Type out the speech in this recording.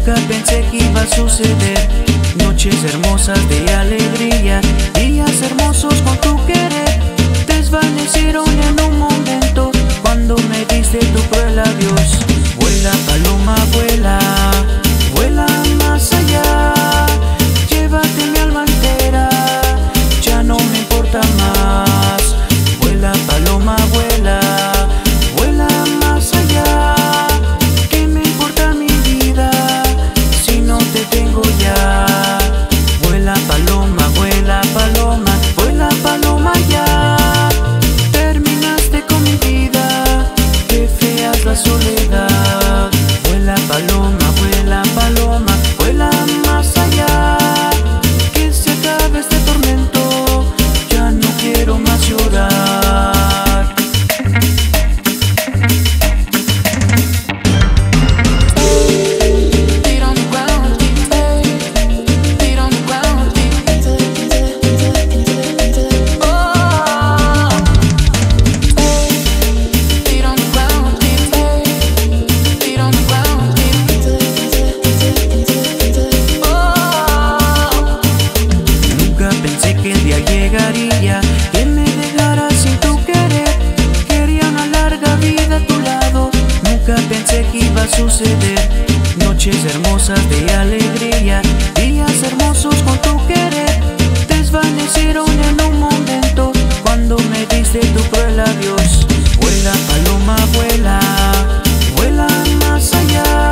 Nunca pensé que iba a suceder. Noches hermosas de alegría, días hermosos con tu querer, desvanecieron en un momento cuando me diste tu cruel adiós. Vuela paloma, vuela, vuela más allá, llévate mi alma entera, ya no me importa más. Vuela paloma, vuela, vuela más allá, ¿qué me importa mi vida si no te tengo ya? Vuela paloma, vuela paloma, vuela paloma ya. Terminaste con mi vida, qué fea es la soledad. Vuela paloma, vuela paloma, vuela más allá, que se acabe este tormento, ya no quiero más llorar. Pensé que el día llegaría, que me dejaras sin tu querer. Quería una larga vida a tu lado, nunca pensé que iba a suceder. Noches hermosas de alegría, días hermosos con tu querer, desvanecieron en un momento cuando me diste tu cruel adiós. Vuela paloma, vuela, vuela más allá,